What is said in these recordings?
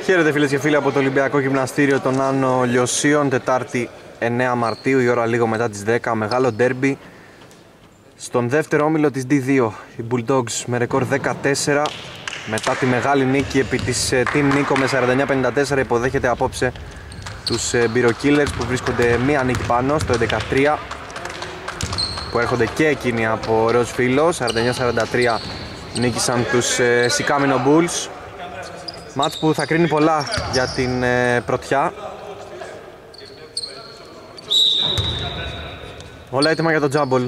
Χαίρετε φίλες και φίλοι από το Ολυμπιακό Γυμναστήριο των Άνω Λιωσίων. Τετάρτη 9 Μαρτίου, η ώρα λίγο μετά τις 10. Μεγάλο ντέρμπι στον δεύτερο όμιλο της D2. Οι Bulldogs με ρεκόρ 14 μετά τη μεγάλη νίκη επί της Team Nico με 49-54 υποδέχεται απόψε τους Biro Killers που βρίσκονται μία νίκη πάνω στο 11-3, που έρχονται και εκείνοι από ροζ φύλλο. 49-43 νίκησαν τους Sicamino Bulls. Μάτς που θα κρίνει πολλά για την πρωτιά. Όλα έτοιμα για το τζάμπολ.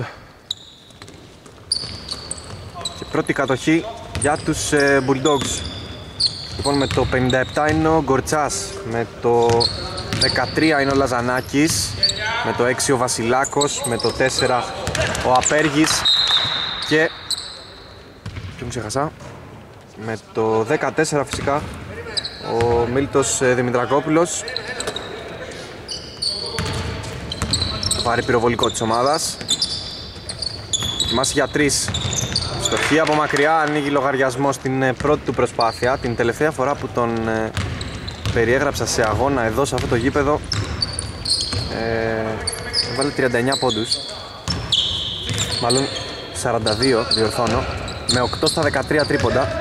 Και πρώτη κατοχή για τους Bulldogs. Λοιπόν, με το 57 είναι ο Γκορτσάς, με το 13 είναι ο Λαζανάκης, με το 6 ο Βασιλάκος, με το 4 ο Απέργης και ποιον ξέχασα, με το 14 φυσικά ο Μίλτος Δημητρακόπουλος. Το πάρει πυροβολικό της ομάδας. Ετοιμάσει για 3. Στοχή από μακριά, ανοίγει λογαριασμό στην πρώτη του προσπάθεια. Την τελευταία φορά που τον περιέγραψα σε αγώνα εδώ σε αυτό το γήπεδο έβαλε 39 πόντους. Μάλλον 42, διορθώνω, με 8 στα 13 τρίποντα.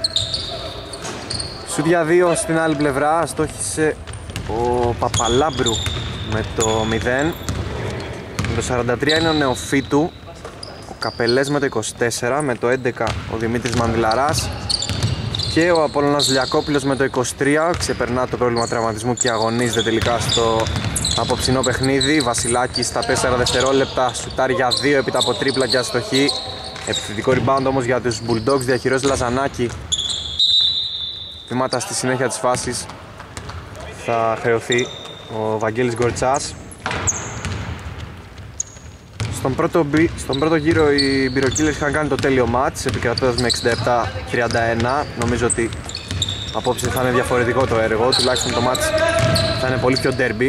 Σουτ για 2 στην άλλη πλευρά, στόχισε ο Παπαλάμπρου με το 0. Με το 43 είναι ο Νεοφίτου, ο Καπελές με το 24, με το 11 ο Δημήτρης Μανδυλαράς και ο Απόλλωνας Λιακόπουλος με το 23. Ξεπερνά το πρόβλημα τραυματισμού και αγωνίζεται τελικά στο απόψινό παιχνίδι. Βασιλάκης στα 4 δευτερόλεπτα σουτάρει για 2 έπειτα από τρίπλα και αστοχή. Επιθετικό rebound όμως για τους Bulldogs, διαχειρός Λαζανάκη. Βήματα στη συνέχεια της φάσης θα χρεωθεί ο Βαγγέλης Γκορτσάς. Στον πρώτο γύρο οι Biro Killers είχαν κάνει το τέλειο μάτς, επικρατώντας με 67-31. Νομίζω ότι απόψε θα είναι διαφορετικό το έργο, τουλάχιστον το μάτς θα είναι πολύ πιο derby.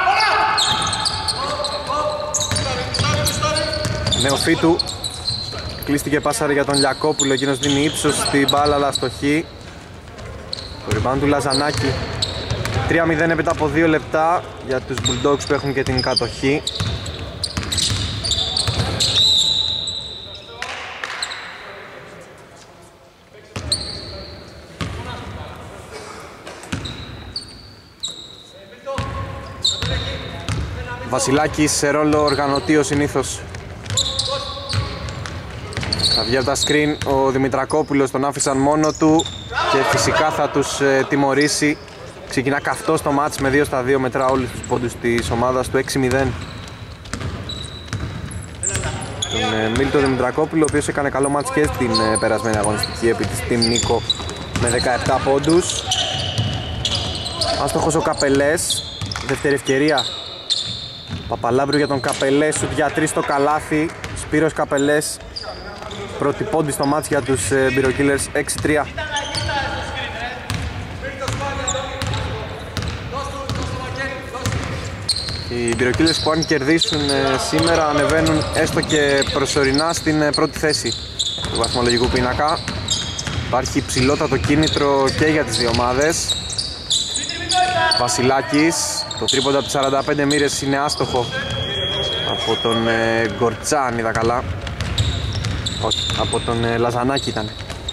Νεοφίτου κλείστηκε πάσαρε για τον Λιακόπουλο, εκείνος δίνει ύψος στην μπάλα αλλά αστοχή. Το rebound του Λαζανάκη. 3-0 έπειτα από 2 λεπτά για τους Bulldogs που έχουν και την κατοχή. Βασιλάκης σε ρόλο οργανωτή ο συνήθως. Θα βγει από τα screen ο Δημητρακόπουλος, τον άφησαν μόνο του και φυσικά θα τους τιμωρήσει. Ξεκινά καυτό στο μάτς με 2 στα 2, μετρά όλους τους πόντους της ομάδας του 6-0. Τον Μίλτο Δημητρακόπουλο, ο οποίος έκανε καλό μάτς και στην περασμένη αγωνιστική επί της Team Nico με 17 πόντους. Άστοχος ο Καπελές, δεύτερη ευκαιρία. Παπαλάμπρου για τον Καπελέ, σουτ για 3 στο καλάθι. Σπύρος Καπελές, πρώτη πόντι στο μάτς για τους Biro Killers, 6-3. Οι Biro Killers που αν κερδίσουν σήμερα ανεβαίνουν έστω και προσωρινά στην πρώτη θέση του βαθμολογικού πίνακα. Υπάρχει ψηλότατο κίνητρο και για τις δύο ομάδες. Βασιλάκης, το τρίποντα από τις 45 μοίρες είναι άστοχο από τον Γκορτσά, αν είδα καλά. Όχι, από τον Λαζανάκη ήταν.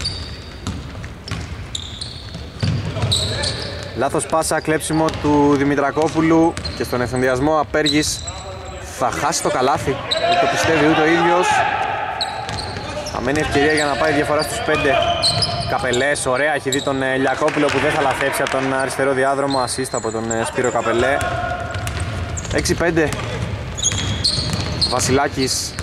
Λάθος πάσα, κλέψιμο του Δημητρακόπουλου και στον ευθυνδιασμό Απέργης θα χάσει το καλάθι. Δεν το πιστεύει ούτε ο ίδιος. Θα μένει ευκαιρία για να πάει διαφορά στους 5. Καπελές, ωραία, έχει δει τον Λιακόπουλο που δεν θα λαθέψει από τον αριστερό διάδρομο. Assist από τον Σπύρο Καπελέ. 6-5. Βασιλάκης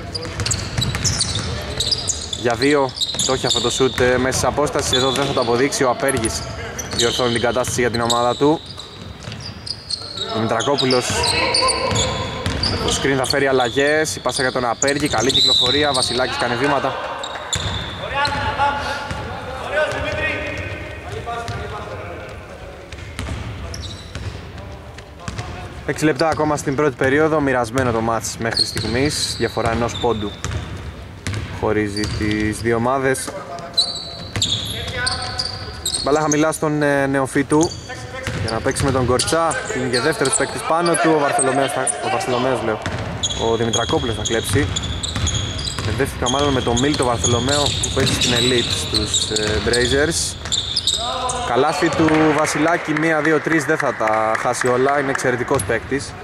για 2. Το έχει αυτό το σουτ μέσα σε απόσταση. Εδώ δεν θα το αποδείξει. Ο Απέργης διορθώνει την κατάσταση για την ομάδα του. Ο Δημητρακόπουλος το screen θα φέρει αλλαγές. Η πάσα για τον Απέργη, καλή κυκλοφορία. Βασιλάκης κάνει βήματα. 6 λεπτά ακόμα στην πρώτη περίοδο, μοιρασμένο το μάτς μέχρι στιγμής. Διαφορά ενός πόντου χωρίζει τις δύο ομάδες. Μπαλά χαμηλά στον Νεοφίτου για να παίξει με τον Κορτσά. Είναι και δεύτερος παίκτης πάνω του. Ο Δημητρακόπουλος θα κλέψει. Μπερδεύτηκα μάλλον με τον Μίλτο Βαρθολομέο που παίζει στην Elite στους Blazers. Καλάθι του Βασιλάκη, 1, 2, 3, δεν θα τα χάσει όλα, είναι εξαιρετικός παίκτης.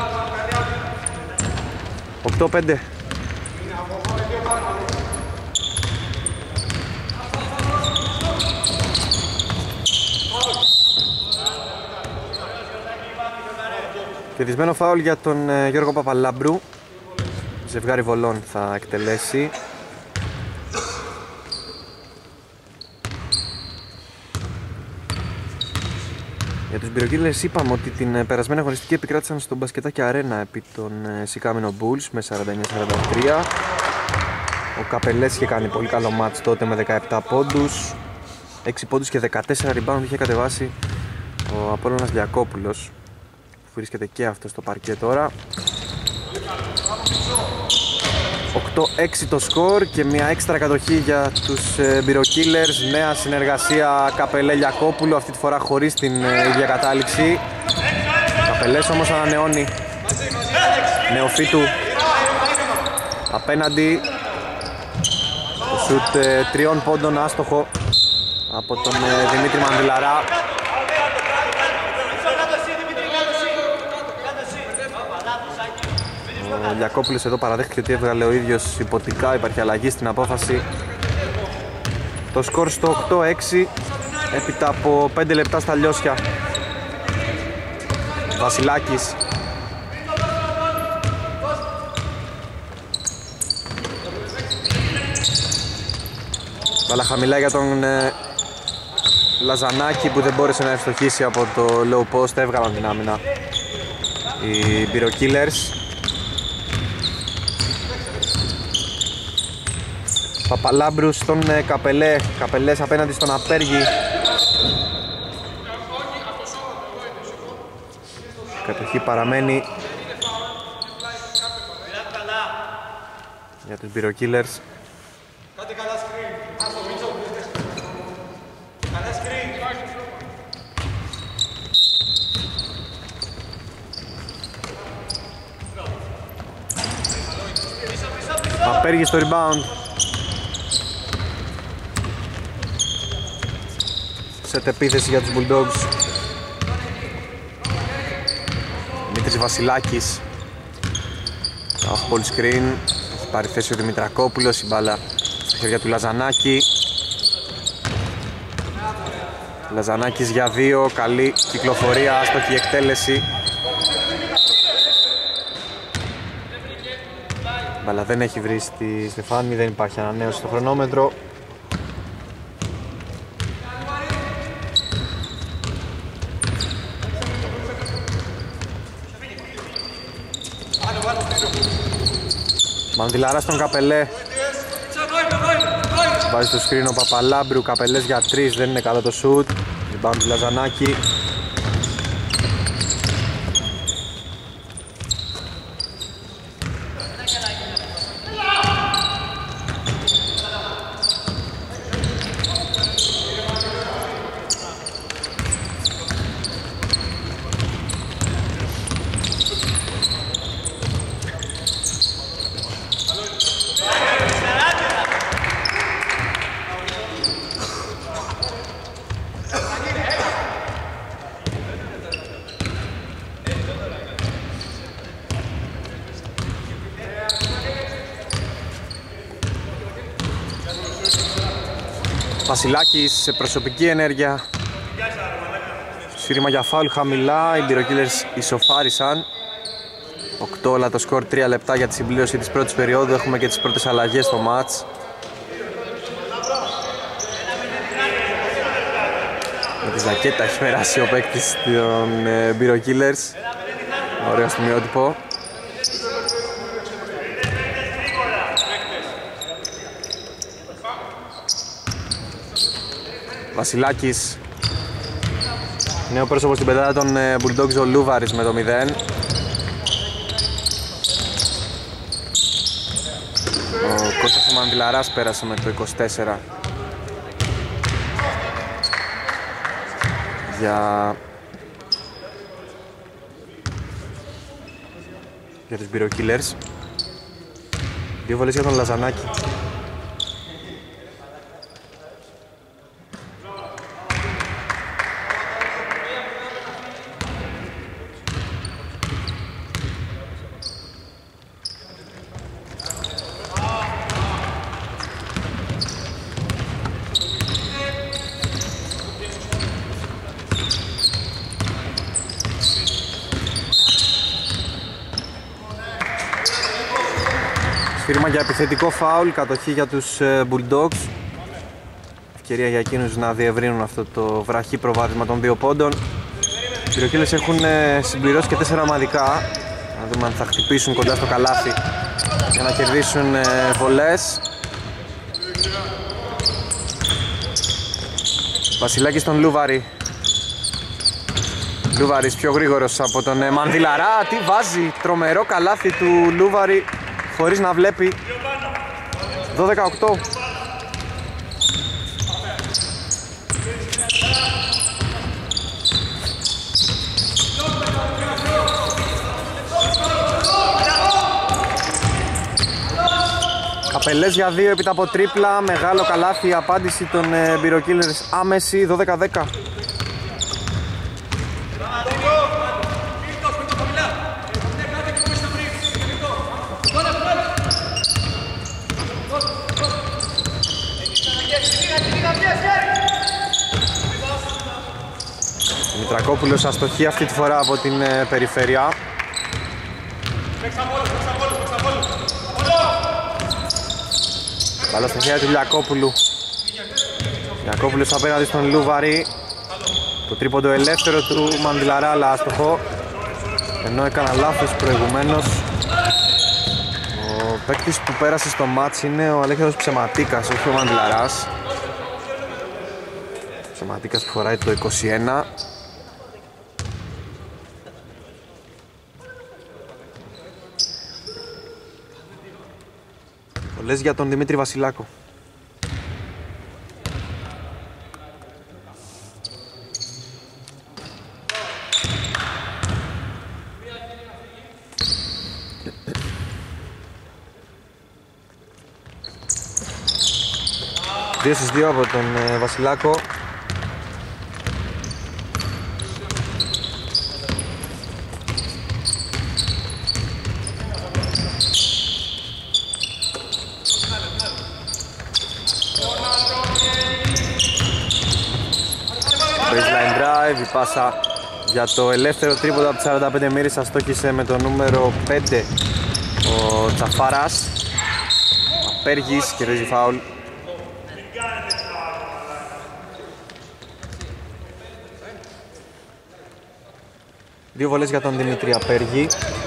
8-5. Κερδισμένο φάουλ για τον Γιώργο Παπαλάμπρου. Ζευγάρι βολών θα εκτελέσει. Για τους Μπυροκύλες είπαμε ότι την περασμένη αγωνιστική επικράτησαν στον Μπασκετάκι Αρένα επί των Σικάμενο Bulls με 49-43. Ο Καπελές είχε κάνει πολύ καλό μάτς τότε με 17 πόντους, 6 πόντους και 14 rebound είχε κατεβάσει ο Απόλλωνας Λιακόπουλος, που βρίσκεται και αυτό στο παρκέ τώρα. 8-6 το σκορ και μια έξτρα κατοχή για τους Μπυροκύλερς. Νέα συνεργασία Καπελέ Λιακόπουλου, αυτή τη φορά χωρίς την ίδια κατάληξη. Καπελές όμως ανανεώνει. Νεοφίτου απέναντι. Το σουτ 3 πόντων άστοχο από τον Δημήτρη Μανδυλαρά. Ο Λιακόπουλος εδώ παραδέχτηκε ότι έβγαλε ο ίδιος υποτικά, υπάρχει αλλαγή στην απόφαση. Το σκορ στο 8-6 έπειτα από 5 λεπτά στα λιώσια. Βασιλάκης. Μπάλα χαμηλά για τον Λαζανάκη που δεν μπόρεσε να ευστοχίσει από το low post, έβγαλαν την άμυνα οι Μπυροκύλερς. Παπαλάμπρου στον Καπελέ, Καπελές απέναντι στον Απέργη. Κατοχή παραμένει για τους Μπυροκύλερς. Απέργη στο rebound. Σετ επίθεση για τους Bulldogs. Δημήτρης Βασιλάκης. Off ball screen. Έχει πάρει θέση ο Δημητρακόπουλος. Η μπάλα στα χέρια του Λαζανάκη. Λαζανάκης για 2. Καλή κυκλοφορία. Άστοχη εκτέλεση. Η μπάλα δεν έχει βρει στη Στεφάνη. Δεν υπάρχει ανανέωση στο χρονόμετρο. Μανδυλαρά στον Καπελέ. Βάζει το screen ο Παπαλάμπρου. Καπελές για 3, δεν είναι καλό το shoot. Rebound του Λαζανάκη. Βασιλάκης σε προσωπική ενέργεια. Σύρημα για φάουλ χαμηλά. Οι Μπυροκύλερς ισοφάρισαν. 8 όλα το σκορ, 3 λεπτά για τη συμπλήρωση της πρώτης περίοδου. Έχουμε και τις πρώτες αλλαγές στο μάτς. Με τη ζακέτα έχει περάσει ο παίκτης των Μπυροκύλερς. Ωραίο στιγμιότυπο. Βασιλάκης. Νέο πρόσωπο στην πεντάδα των Bulldogs, ο Λούβαρης με το 0. Ο Κώστας ο Μανδυλαράς πέρασε με το 24. για τους Biro Killers. 2 βολές για τον Λαζανάκη. Σφύρμα για επιθετικό φάουλ, κατοχή για τους Bulldogs. Ευκαιρία για εκείνους να διευρύνουν αυτό το βραχή προβάδισμα των 2 πόντων. Οι Biro Killers έχουν συμπληρώσει και 4 ομαδικά. Να δούμε αν θα χτυπήσουν κοντά στο καλάθι για να κερδίσουν βολές. Βασιλάκης στον Λούβαρη. Λούβαρης πιο γρήγορος από τον Μανδυλαρά. Τι βάζει, τρομερό καλάθι του Λούβαρη χωρίς να βλέπει. 12-8. Καπελές για 2 έπειτα από τρίπλα. Μεγάλο καλάθι, η απάντηση των Biro Killers άμεση. 12-10. Μητρακόπουλος αστοχή αυτή τη φορά από την περιφέρεια. Μπάλα στα χέρια του Λιακόπουλου. Λιακόπουλος απέναντι στον Λούβαρη. Το τρίποντο ελεύθερο του Μανδυλαρά, αλλά άστοχο. Ενώ έκανα λάθος προηγουμένως. Ο παίκτης που πέρασε στο μάτς είναι ο Αλέξανδρος Ψεματίκας, όχι ο Μανδυλαράς. Ψεματίκας που φοράει το 21. Πολλές για τον Δημήτρη Βασιλάκο. Δύο στις 2 από τον Βασιλάκο. Baseline drive, η πάσα για το ελεύθερο τρίποντο από τις 45 μοίρες. Αστόχησε με το νούμερο 5 ο Τσαφάρας. Απέργης, κερδίζει φάουλ. Δύο βολές για τον Δημήτρη Απέργη.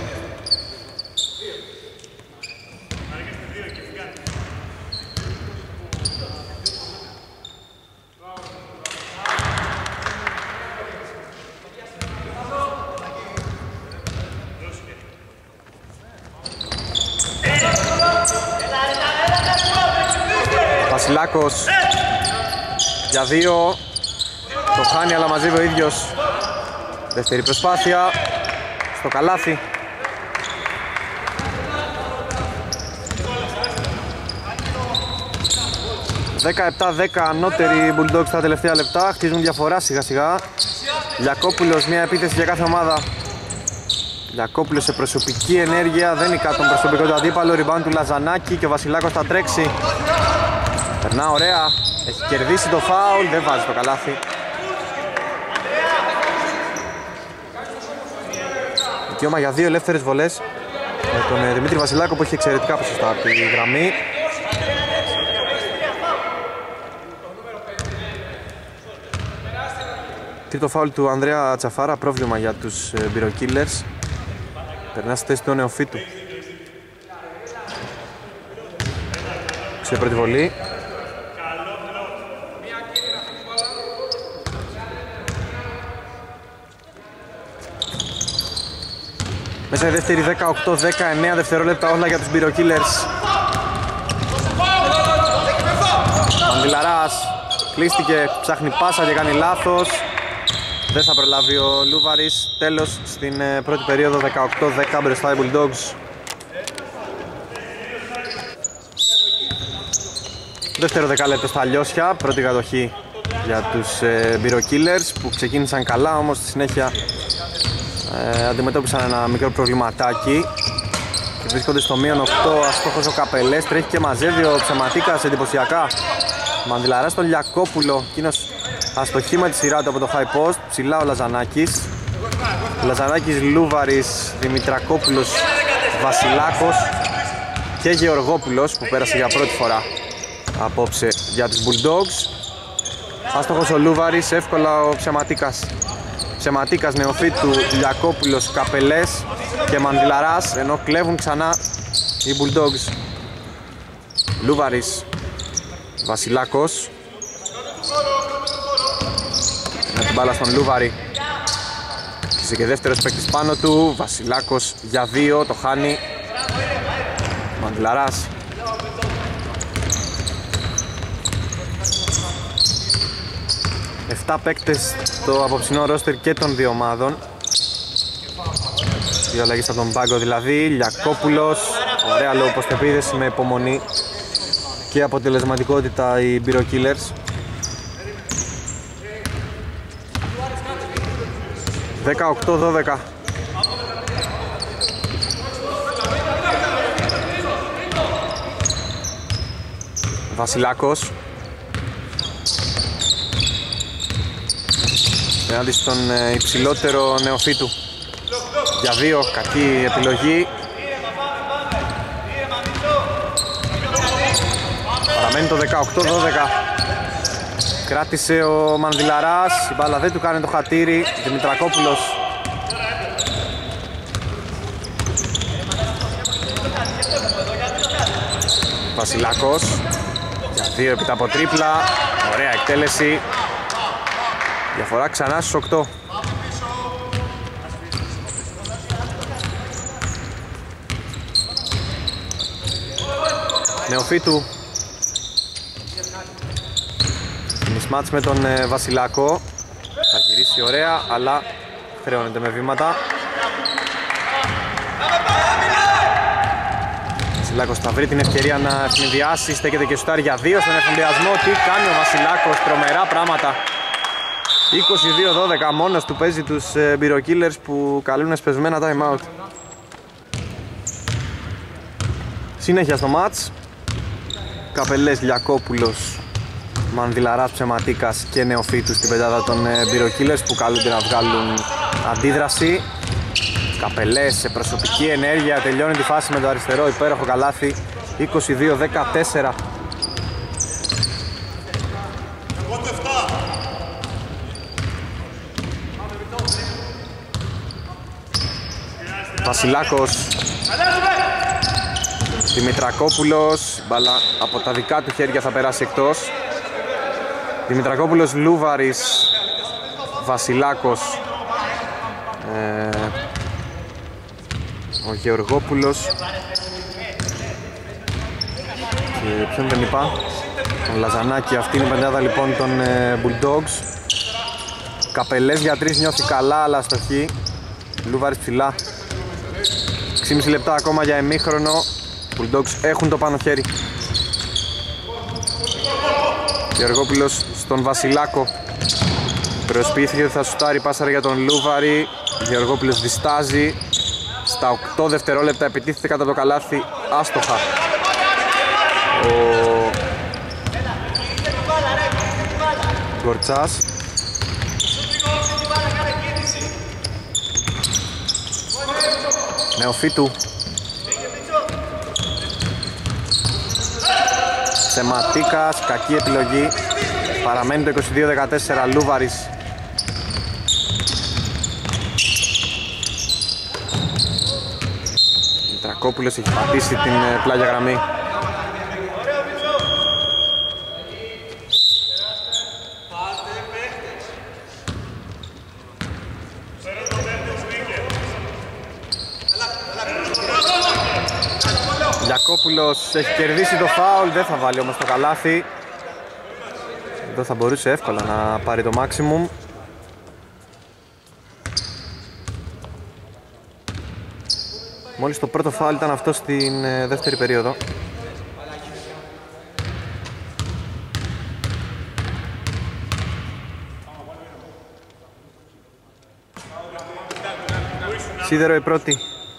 Βασιλάκος για 2. Το χάνει αλλά μαζεύει ο ίδιος. Δεύτερη προσπάθεια στο καλάθι. «17-10» ανώτεροι Bulldogs στα τελευταία λεπτά. Χτίζουν διαφορά σιγά σιγά. Λιακόπουλος, μια επίθεση για κάθε ομάδα. Λιακόπουλος σε προσωπική ενέργεια, δεν νικά τον προσωπικό του αντίπαλο. Rebound του Λαζανάκη και ο Βασιλάκος θα τρέξει. Περνά ωραία, έχει κερδίσει το φάουλ, δεν βάζει το καλάθι. Δικαίωμα για 2 ελεύθερες βολές με τον Δημήτρη Βασιλάκο που έχει εξαιρετικά ποσοστά από τη γραμμή. Τρίτο φάουλ του Ανδρέα Τσαφάρα, πρόβλημα για τους Biro Killers. Περνά στη θέση του νεοφύτου. Σε πρώτη βολή. Μέσα η δεύτερη 18-19 δευτερόλεπτα όλα για τους Biro Killers. Μανδυλαράς κλείστηκε, ψάχνει πάσα και κάνει λάθος. Δεν θα προλάβει ο Λούβαρης. Τέλος στην πρώτη περίοδο, 18-10 μπροστά οι Bulldogs. Δεύτερο δεκάλεπτο στα Λιώσια, πρώτη κατοχή για τους Biro-Killers που ξεκίνησαν καλά, όμως στη συνέχεια αντιμετώπισαν ένα μικρό προβληματάκι και βρίσκονται στο μείον 8. Αστόχος ο Καπελές, τρέχει και μαζεύει ο Ψεματίκας εντυπωσιακά. Μαντιλαράς στον Λιακόπουλο, εκείνος αστοχή με τη σειρά του από το high post. Ψηλά ο Λαζανάκης, Λούβαρης, Δημητρακόπουλος, Βασιλάκος και Γεωργόπουλος που πέρασε για πρώτη φορά απόψε για τους Bulldogs. Άστοχος ο Λούβαρης, εύκολα ο Ψεματίκας νεοφύτου, Λιακόπουλος, Καπελές και Μαντιλαράς, ενώ κλέβουν ξανά οι Bulldogs. Λούβαρης, Βασιλάκος με την μπάλα στον Λούβαρη. Είσαι και δεύτερος παίκτης πάνω του, Βασιλάκος για 2, το χάνει. Μαντιλαράς. Εφτά παίκτες στο απόψινό ρόστερ και των δύο ομάδων. Δύο αλλαγές από τον πάγκο δηλαδή. Λιακόπουλος, ωραία λογοποστεπίδεση με υπομονή και αποτελεσματικότητα οι Biro-Killers. 18-12. Βασιλάκος ενάντια στον υψηλότερο νεοφύτου για 2, κακή επιλογή. Παραμένει το 18-12. Κράτησε ο Μανδυλαράς, η μπάλα δεν του κάνει το χατήρι. Δημητρακόπουλος. Βασιλάκος για 2 επί από τρίπλα. Ωραία εκτέλεση. Διαφορά ξανά στους 8. Νεοφύτου. Μισμάτς με τον Βασιλάκο. Θα γυρίσει ωραία, αλλά χρεώνεται με βήματα. Βασιλάκος θα βρει την ευκαιρία να ευνηδιάσει. Στέκεται και σουτάρει για 2 στον εφημδιασμό. Τι κάνει ο Βασιλάκος, τρομερά πράγματα. 22-12, μόνος του παίζει τους Biro-Killers που καλούν σπεσμένα time out. Συνέχεια στο μάτς. Καπελές, Λιακόπουλος, Μανδυλαράς, Ψεματίκας και Νεοφύτου στην πεντάδα των Biro-Killers που καλούνται να βγάλουν αντίδραση. Καπελές σε προσωπική ενέργεια, τελειώνει τη φάση με το αριστερό υπέροχο καλάθι. 22-14. Βασιλάκος, Δημητρακόπουλος, μπάλα από τα δικά του χέρια θα περάσει εκτός. Δημητρακόπουλος, Λούβαρης, Βασιλάκος, ο Γεωργόπουλος και ποιον δεν είπα, τον Λαζανάκη. Αυτή είναι η πεντάδα λοιπόν των Bulldogs. Καπελές για 3, νιώθει καλά αλλά αστοχή. Λούβαρης ψηλά. 6,5 λεπτά ακόμα για ημίχρονο. Bulldogs έχουν το πάνω χέρι. Γεωργόπουλος στον Βασιλάκο. Προσποιήθηκε ότι θα σουτάρει, πάσαρα για τον Λούβαρη. Γεωργόπουλος διστάζει. Στα 8 δευτερόλεπτα επιτίθεται κατά το καλάθι, άστοχα. Ο Γκορτσάς. Νεοφύτου. Ψεματίκας, κακή επιλογή. Παραμένει το 22-14, Λούβαρης. Τρακόπουλος έχει πατήσει την πλάγια γραμμή. Λιακόπουλος έχει κερδίσει το φάουλ, δεν θα βάλει όμως το καλάθι. Εδώ θα μπορούσε εύκολα να πάρει το maximum. Μόλις το πρώτο φάουλ ήταν αυτό στην δεύτερη περίοδο. Σίδερο η πρώτη.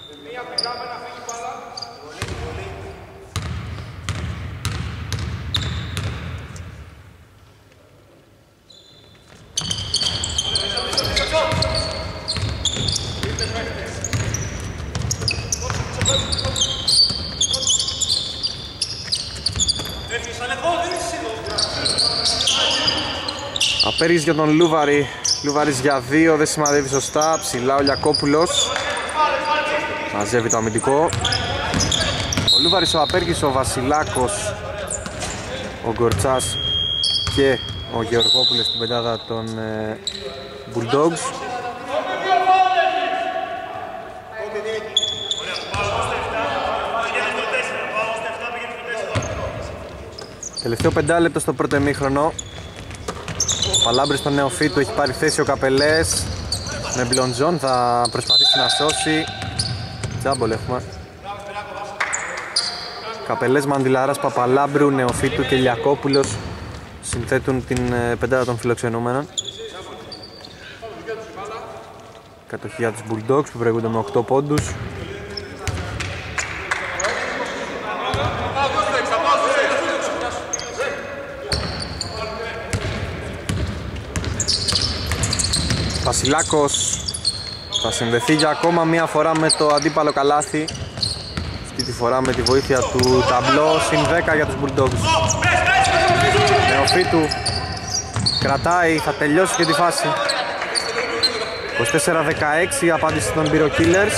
Απέργης για τον Λούβαρη. Λούβαρης για 2, δεν σημαδεύει σωστά. Ψηλά ο Λιακόπουλος. Μαζεύει το αμυντικό. Ο Λούβαρης, ο Απέργης, ο Βασιλάκος, ο Γκορτσάς και ο Γεωργόπουλος στην πεντάδα των Bulldogs. Τελευταίο 5 λεπτό στο πρώτο ημίχρονο. Ο Παλάμπρης στον νεοφύτου, έχει πάρει θέση ο Καπελές με Μπλοντζόν, θα προσπαθήσει να σώσει. Τζάμπολ έχουμε. Καπελές, Μαντιλαράς, Παπαλάμπρου, Νεοφύτου και Λιακόπουλος συνθέτουν την πεντάδα των φιλοξενούμενων. Κατοχή για τους Bulldogs που προηγούνται με 8 πόντους. Βασιλάκος θα συνδεθεί για ακόμα μία φορά με το αντίπαλο καλάθι. Αυτή τη φορά με τη βοήθεια του ταμπλό, συν 10 για τους Bulldogs. Νεοφύτου κρατάει, θα τελειώσει και τη φάση. 24-16 απάντηση των Biro Killers.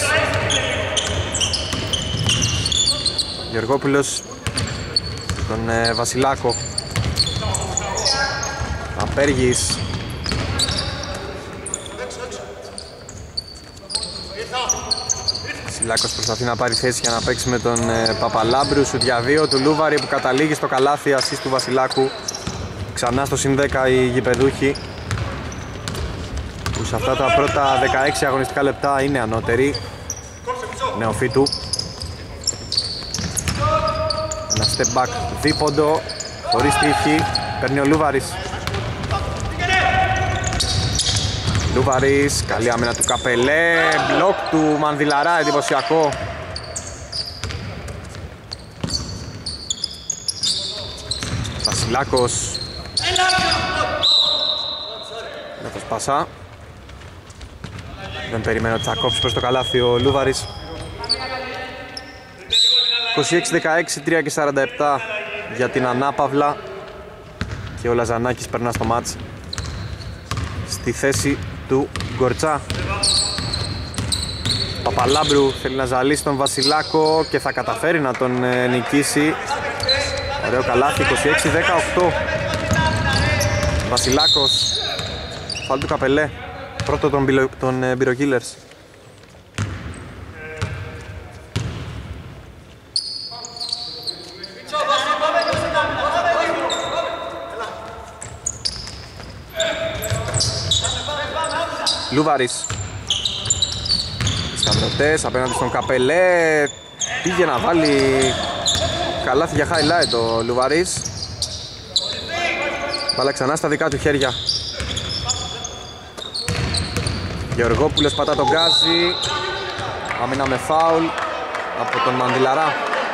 Γεωργόπουλος τον Βασιλάκο. Απέργης. Βασιλάκος προσπαθεί να πάρει θέση για να παίξει με τον Παπαλάμπρου. Σου για 2 του Λούβαρη που καταλήγει στο καλάθι, ασίστ του Βασιλάκου. Ξανά στο συν 10 οι γηπεδούχοι, που σε αυτά τα πρώτα 16 αγωνιστικά λεπτά είναι ανώτεροι. Νεοφύτου. Ένα step back δίποντο, χωρίς τύχη, παίρνει ο Λούβαρης. Λούβαρης, καλή άμυνα του Καπελέ, μπλοκ του Μανδυλαρά, εντυπωσιακό. Βασιλάκος. Λάθος πάσα. Δεν περιμένω ότι θα κόψει προς το καλάθι ο Λούβαρης. 26-16, 3 και 47 για την ανάπαυλα. Και ο Λαζανάκης περνά στο μάτς στη θέση του Γκορτσά. Παπαλάμπρου θέλει να ζαλίσει τον Βασιλάκο και θα καταφέρει να τον νικήσει. Ωραίο καλάθι, 26-18. Βασιλάκος, φάουλ του Καπελέ, πρώτο των Biro Killers. Λούβαρης, σκανδρωτές απέναντι στον Καπελέ. Πήγε να βάλει καλάθι για highlight ο Λούβαρης. Βάλα ξανά στα δικά του χέρια. Γεωργόπουλος πατά τον γκάζι. Άμυνα με φάουλ από τον Μαντιλαρά.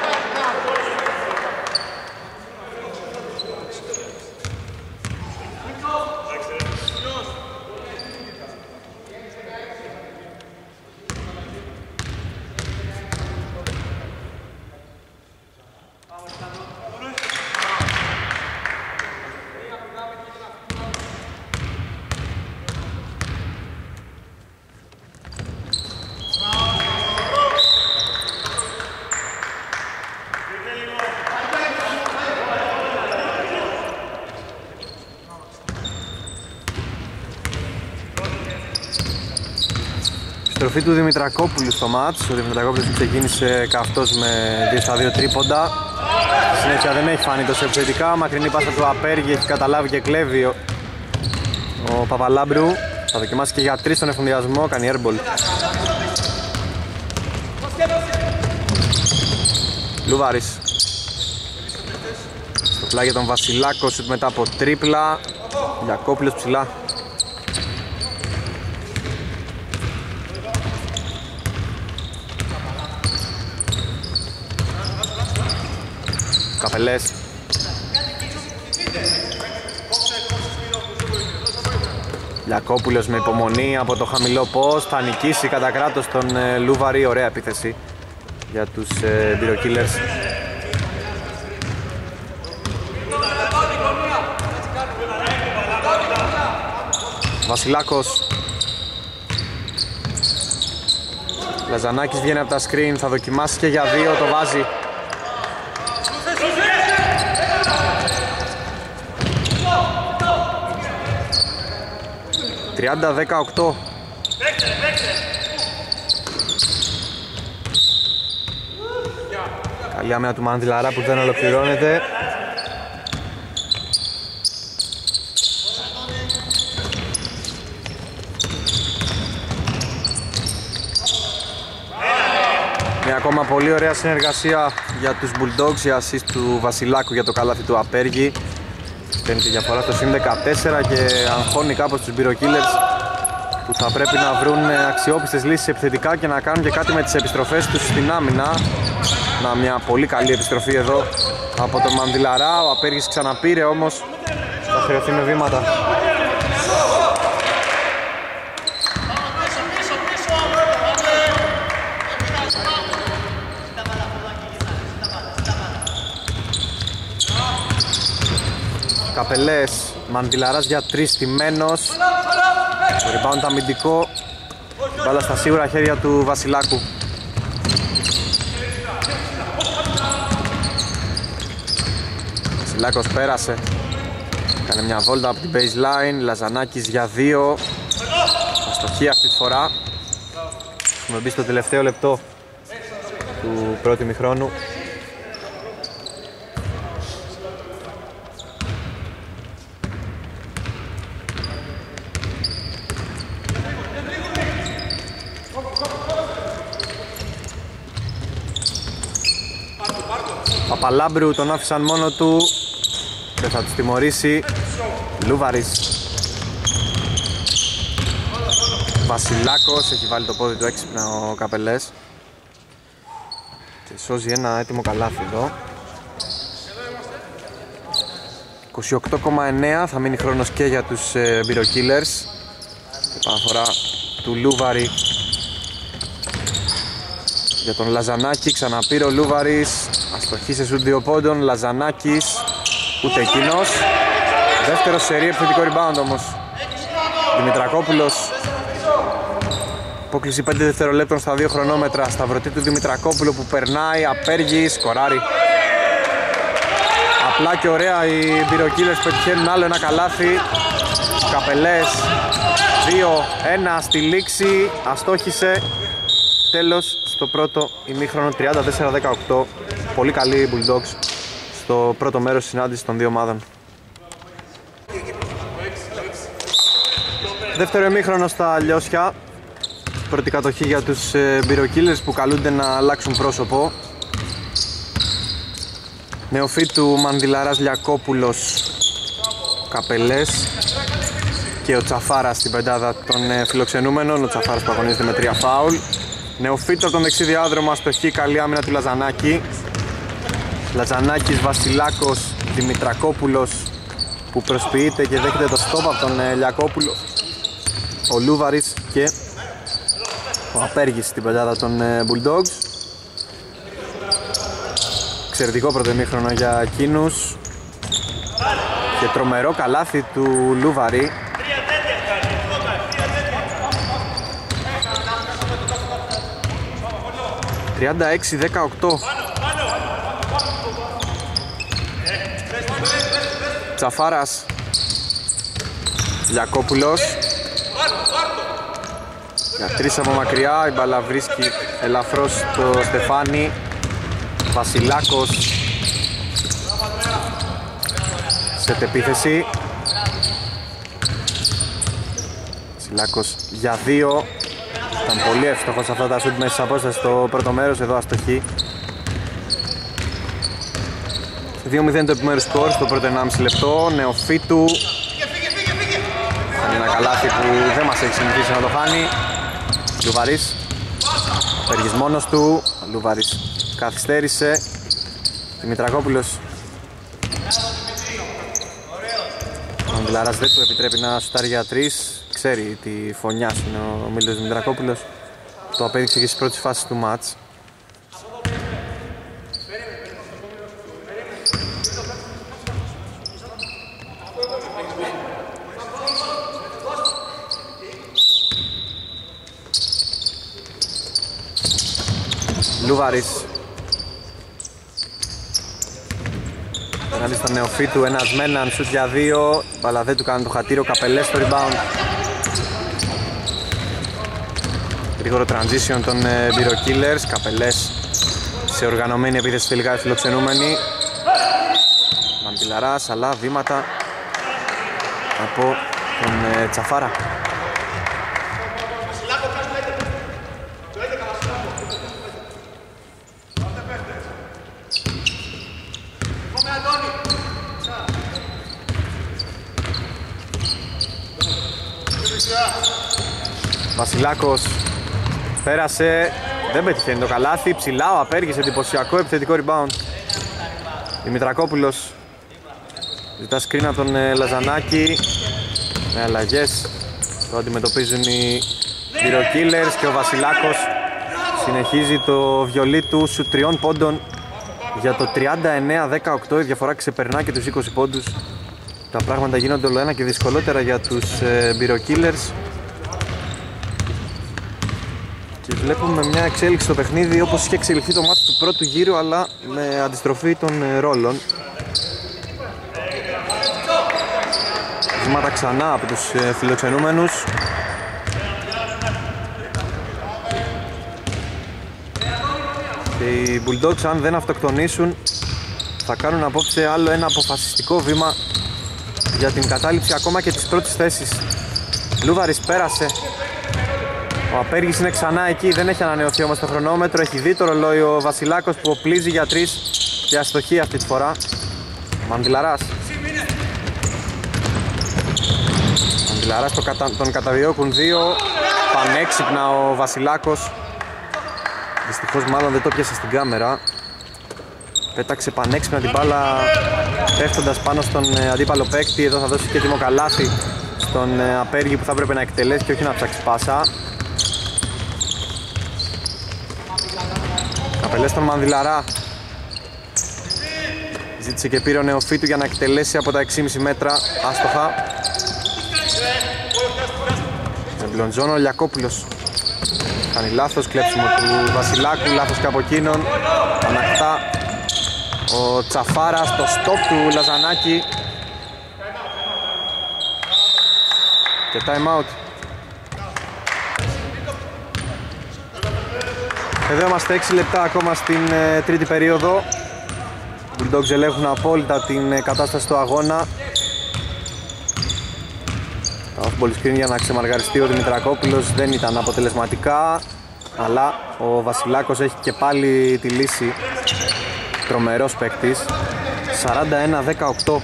Στροφή του Δημητρακόπουλου στο μάτς. Ο Δημητρακόπουλος ξεκίνησε καυτός με 2-2 τρίποντα. Στη συνέχεια δεν έχει φανεί τόσο επιθετικά. Μακρινή πάσα του Απέργη, έχει καταλάβει και κλέβει ο Παπαλάμπρου. Θα δοκιμάσει και για 3 στον εφοδιασμό, κάνει airball. Λούβαρης. Στο πλάγι τον Βασιλάκο, σουτ μετά από τρίπλα. Λιακόπουλος ψηλά. Καπελές. Λιακόπουλος με υπομονή από το χαμηλό post. Θα νικήσει κατά κράτος τον Λούβαρη. Ωραία επίθεση για τους εμπειροκύλερς. Βασιλάκος. Λαζανάκης βγαίνει από τα screen, θα δοκιμάσει και για δύο, το βάζει. «30-18». Καλή άμυνα του Μανδυλαρά που δεν ολοκληρώνεται. Μια ακόμα πολύ ωραία συνεργασία για τους Bulldogs, η assist του Βασιλάκου για το καλάθι του Απέργη. Παίρνει τη διαφορά στο συν 14 και αγχώνει κάπως τους Biro-Killers που θα πρέπει να βρουν αξιόπιστες λύσεις επιθετικά και να κάνουν και κάτι με τις επιστροφές τους στην άμυνα. Να, μια πολύ καλή επιστροφή εδώ από τον Μανδυλαρά. Ο Απέργης ξαναπήρε όμως, θα χρειωθεί με βήματα. Καπελές, Μανδυλαράς για 3 στημένος. Το rebound αμυντικό. Μπάλα στα σίγουρα χέρια του Βασιλάκου. Βασιλάκος πέρασε. Κάνε μια βόλτα από την baseline. Λαζανάκης για 2. Αστοχή αυτή τη φορά. Έχουμε μπει στο τελευταίο λεπτό του πρώτου ημιχρόνου. Παπαλάμπρου τον άφησαν μόνο του. Δεν θα τους τιμωρήσει. Λούβαρης. Βασιλάκος, έχει βάλει το πόδι του έξυπνα ο Καπελές και σώζει ένα έτοιμο καλάθι εδώ. 28,9 θα μείνει χρόνος και για τους Biro-Killers. Επαναφορά του Λούβαρη για τον Λαζανάκη, ξαναπήρε ο Λούβαρης. Αστοχή σε σουτ 2 πόντων, Λαζανάκης, ούτε εκείνος. Δεύτερο σερί επιθετικό rebound όμως. Δημητρακόπουλος. Απόκληση 5 δευτερολέπτων στα 2 χρονόμετρα. Σταυρωτή του Δημητρακόπουλου που περνάει, Απέργη, σκοράρει. Απλά και ωραία οι Biro-Killers πετυχαίνουν άλλο ένα καλάθι. Καπελές 2-1 στη λήξη, αστόχησε. Τέλος στο πρώτο ημίχρονο, 34-18. Πολύ καλή οι Bulldogs στο πρώτο μέρος της συνάντησης των δύο ομάδων. Δεύτερο ημίχρονο στα Λιώσια. Πρώτη κατοχή για τους Biro-Killers που καλούνται να αλλάξουν πρόσωπο. Νεοφύτου Μανδυλαράς, Λιακόπουλος, Καπελές και ο Τσαφάρας στην πεντάδα των φιλοξενούμενων. Ο Τσαφάρας που αγωνίζεται με 3 φάουλ. Νεοφύτου από τον δεξί διάδρομο, αστοχή, καλή άμυνα του Λαζανάκη. Λαζανάκης, Βασιλάκος, Δημητρακόπουλος που προσποιείται και δέχεται το στόπ από τον Λιακόπουλο. Ο Λούβαρης και ο Απέργης στην πεντάδα των Bulldogs. Εξαιρετικό πρώτο ημίχρονο για εκείνους και τρομερό καλάθι του Λούβαρη. «36-18». Τσαφάρας, Λιακόπουλος για 3 από μακριά, η μπάλα βρίσκει ελαφρώς το Στεφάνι. Βασιλάκος σε επίθεση. Βασιλάκος για 2. Ήταν πολύ εύστοχος αυτά τα σουτ μέσα στις απόσταση στο πρώτο μέρος, εδώ αστοχή. 2-0 το επιμέρους σκορ στο πρώτο 1,5 λεπτό. Νεοφύτου. Είναι ένα καλάθι που δεν μας έχει συνηθίσει να το χάνει. Λουβαρής. Απέργης μόνος του. Λουβαρής καθυστέρησε. Δημητρακόπουλος. Ο Αγγελαράς δεν του επιτρέπει να σουτάρει για 3. Ξέρει τι φωνιάς είναι ο Μίλτος Δημητρακόπουλος. Το απέδειξε και στις πρώτες φάσεις του μάτς. Λούβαρης. Πέναντι στον Νεοφύτου, ένας με έναν, σουτ για 2. Αλλά δεν του κάνει το χατήριο, Καπελές στο rebound. Γρήγορο transition των Biro Killers. Καπελές σε οργανωμένη επίθεση τελικά φιλοξενούμενη. Μαντιλαράς, αλλά βήματα από τον Τσαφάρα. Βασιλάκος πέρασε, δεν πετυχαίνει το καλάθι, ψηλά ο Απέργης, εντυπωσιακό επιθετικό rebound. Δημητρακόπουλος ζητά σκριν από τον Λαζανάκη, με αλλαγές το αντιμετωπίζουν οι Biro Killers και ο Βασιλάκος συνεχίζει το βιολί του σου 3 πόντων για το 39-18, η διαφορά ξεπερνά και τους 20 πόντους. Τα πράγματα γίνονται όλο ένα και δυσκολότερα για τους Biro Killers. Και βλέπουμε μια εξέλιξη στο παιχνίδι όπως είχε εξελιχθεί το μάτι του πρώτου γύρου, αλλά με αντιστροφή των ρόλων. Βήματα ξανά από τους φιλοξενούμενους. Και οι Bulldogs, αν δεν αυτοκτονήσουν, θα κάνουν απόψε άλλο ένα αποφασιστικό βήμα για την κατάληψη ακόμα και της πρώτης θέσης. Λούβαρης πέρασε. Ο Απέργης είναι ξανά εκεί, δεν έχει ανανεωθεί όμως το χρονόμετρο. Έχει δει το ρολόι ο Βασιλάκος που οπλίζει για 3 και αστοχή αυτή τη φορά. Μαντιλαράς. Μαντιλαράς τον καταδιώκουν 2. Πανέξυπνα ο Βασιλάκος. Δυστυχώς μάλλον δεν το πιάσε στην κάμερα. Πέταξε πανέξυπνα την μπάλα πέφτοντας πάνω στον αντίπαλο παίκτη. Εδώ θα δώσει και έτοιμο καλάθι στον Απέργη που θα έπρεπε να εκτελέσει και όχι να ψάξει πάσα. Καπελές στον Μανδυλαρά. Ζήτησε και πήρε ο Νεοφύτου για να εκτελέσει από τα 6,5 μέτρα. Άστοχα. Με μπλοντζόνο ο Λιακόπουλος. Κάνει λάθος, κλέψιμο του Βασιλάκου, λάθος και από εκείνον. Ανακτά ο Τσαφάρας, το stop του Λαζανάκη. Και time out. Εδώ είμαστε 6 λεπτά ακόμα στην τρίτη περίοδο. Οι Bulldogs ελέγχουν απόλυτα την κατάσταση του αγώνα. Το off-ball screen για να ξεμαργαριστεί ο Δημητρακόπουλος δεν ήταν αποτελεσματικά, αλλά ο Βασιλάκος έχει και πάλι τη λύση. Τρομερός παίκτης. 41-18.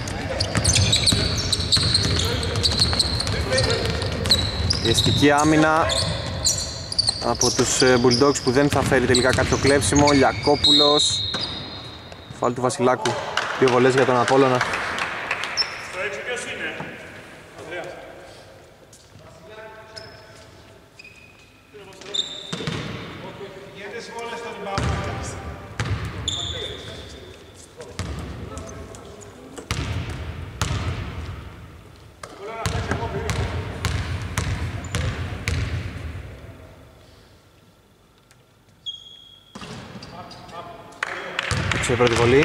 Πιεστική άμυνα από τους Bulldogs που δεν θα φέρει τελικά κάποιο κλέψιμο. Λιακόπουλος. Φάουλ του Βασιλάκου. 2 βολές για τον Απόλλωνα. Η πρώτη βολή.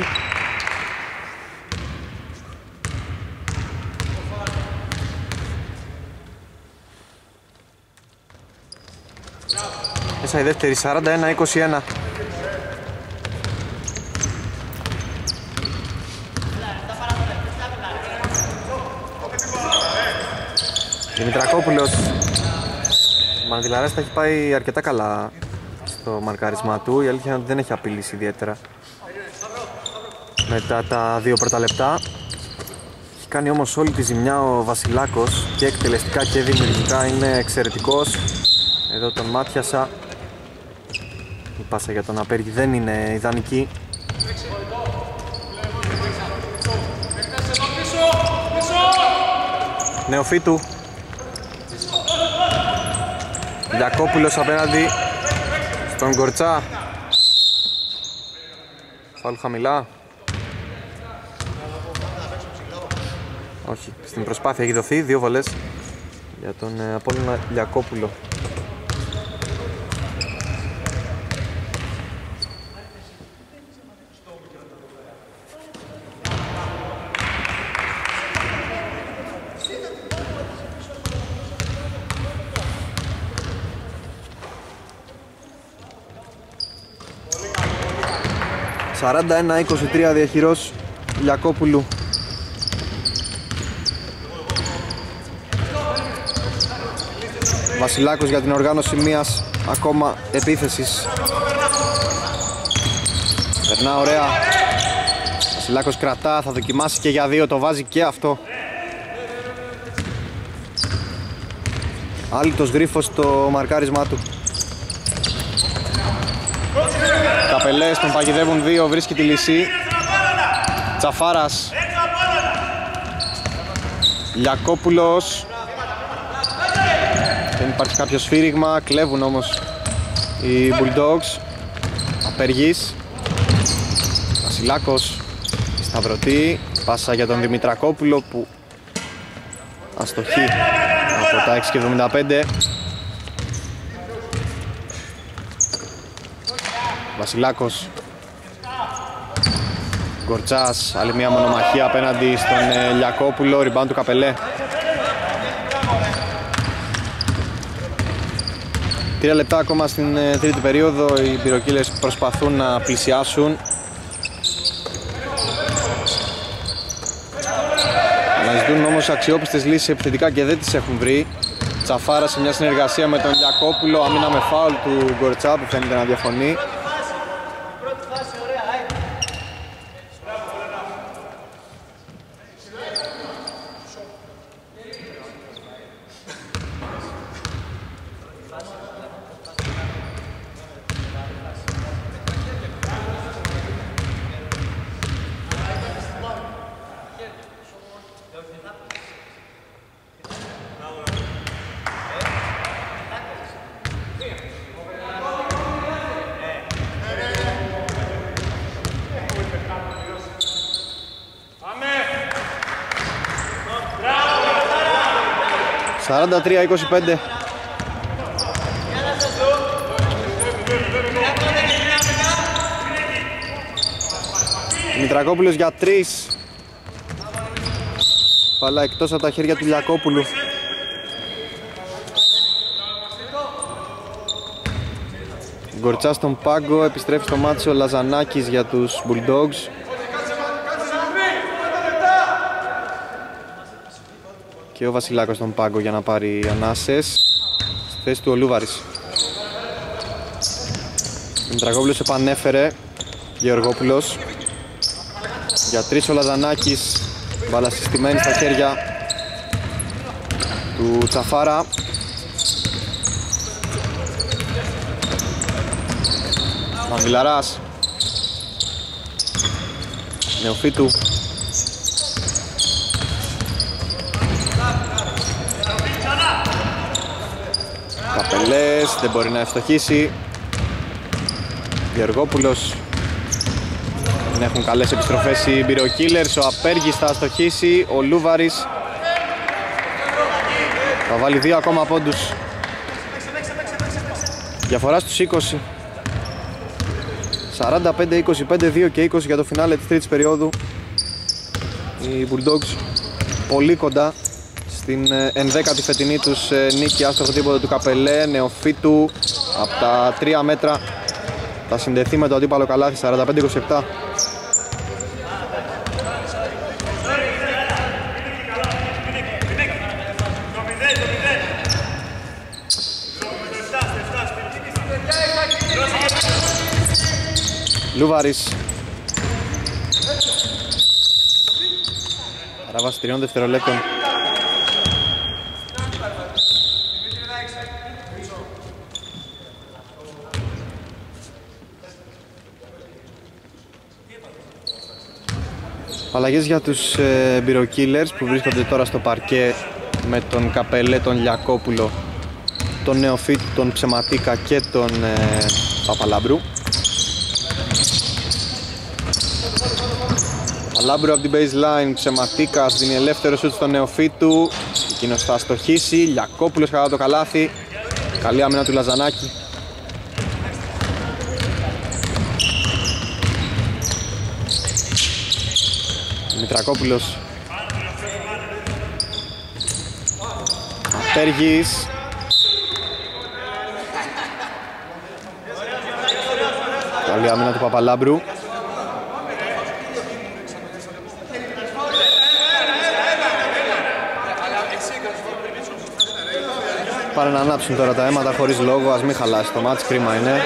Μέσα η δεύτερη, 41-21. Δημητρακόπουλος. Μανδυλαράς τα έχει πάει αρκετά καλά στο μαρκάρισμά του. Η αλήθεια είναι ότι δεν έχει απειλήσει ιδιαίτερα μετά τα 2 πρώτα λεπτά. Έχει κάνει όμως όλη τη ζημιά ο Βασιλάκος και εκτελεστικά και δημιουργικά είναι εξαιρετικός. Εδώ τον μάτιασα. Η πάσα για τον Απέργη δεν είναι ιδανική. Νεοφύτου. Λιακόπουλος απέναντι στον Κορτσά. Φάουλ χαμηλά. Όχι, στην προσπάθεια έχει δοθεί 2 βολές για τον Απόλλωνα Λιακόπουλο. «41-23» διαχειρός Λιακόπουλου. Βασιλάκος για την οργάνωση μιας ακόμα επίθεσης. Περνά ωραία. Βασιλάκος κρατά, θα δοκιμάσει και για 2, το βάζει και αυτό. Άλυτος γρίφος στο μαρκάρισμά του. Καπελές τον παγιδεύουν 2, βρίσκει τη λύση. Τσαφάρας. Λιακόπουλος. Δεν υπάρχει κάποιο σφύριγμα, κλέβουν όμως οι Bulldogs. Απεργής. Βασιλάκος. Σταυρωτή. Πάσα για τον Δημητρακόπουλο που αστοχεί από τα 6,75. Βασιλάκος. Γκορτσάς, άλλη μια μονομαχία απέναντι στον Λιακόπουλο, rebound του Καπελέ. 3 λεπτά ακόμα στην τρίτη περίοδο, οι πυροκύλες προσπαθούν να πλησιάσουν. Αναζητούν όμως αξιόπιστες λύσεις επιθετικά και δεν τις έχουν βρει. Τσαφάρα σε μια συνεργασία με τον Λιακόπουλο, αμήνα με φάουλ του Γκορτσά που φαίνεται να διαφωνεί. «43-25». Δημητρακόπουλος για 3. Παλά εκτός από τα χέρια του Λιακόπουλου. Γκορτσά στον πάγκο, επιστρέφει στο μάτι ο Λαζανάκης για τους Bulldogs. Και ο Βασιλάκος στον πάγκο για να πάρει ανάσες. Στη θέση του ο Λούβαρης. Δημητρακόπουλος επανέφερε. Γεωργόπουλος. Για 3 ο Λαζανάκης. Μπάλα συστημένη στα χέρια του Τσαφάρα. Μανδυλαράς. Νεοφύτου. Καπελές, δεν μπορεί να ευστοχίσει. Γεωργόπουλος. Δεν έχουν καλές επιστροφές οι Μπυροκύλερς. Ο Απέργης θα αστοχίσει. Ο Λούβαρης θα βάλει 2 ακόμα πόντους. Διαφορά στους 20. 45-25, 2 και 20 για το φινάλε της τρίτης περίοδου. Οι Bulldogs πολύ κοντά στην 11η φετινή τους νίκη. Άστοχο τίποτα του Καπελέ. Νεοφύτου από τα 3 μέτρα θα συνδεθεί με το αντίπαλο καλάθι. 45-27. Λούβαρης. Παράβαση 3 δευτερολέπτων. Αλλαγές για τους μπυροκύλερς που βρίσκονται τώρα στο παρκέ με τον Καπελέ, τον Λιακόπουλο, τον Νεοφίτ, τον Ψεματίκα και τον Παπαλάμπρου. Παπαλάμπρου από την baseline, Ψεματίκας δίνει ελεύθερο σουτ στον Νεοφίτου, εκείνος θα στοχίσει, Λιακόπουλος κατά το καλάθι, καλή άμυνα του Λαζανάκη. Μητρακόπουλος, Απέργης, καλή άμυνα του Παπαλάμπρου. Πάνε να ανάψουν τώρα τα αίματα χωρίς λόγο, ας μην χαλάσει το μάτς, κρίμα είναι.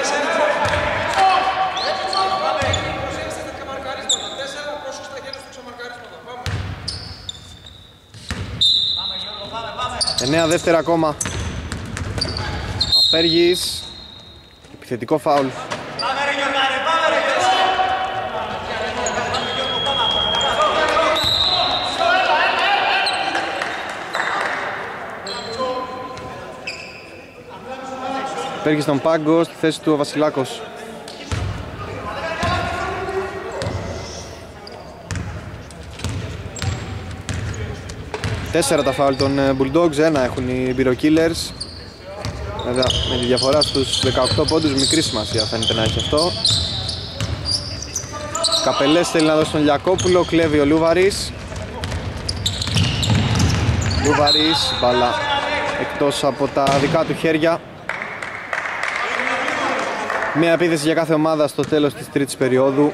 Εννέα δεύτερα ακόμα. Απέργης, επιθετικό φάουλ. Απέργης στον πάγκο, στη θέση του ο Βασιλάκος. Τέσσερα τα φάουλ των Bulldogs, ένα έχουν οι Biro-Killers. Βέβαια με τη διαφορά στους 18 πόντους, μικρή σημασία φαίνεται να έχει αυτό. Καπελές θέλει να δώσει τον Λιακόπουλο, κλέβει ο Λούβαρης. Λούβαρης, μπάλα εκτός από τα δικά του χέρια. Μία επίθεση για κάθε ομάδα στο τέλος της τρίτης περίοδου.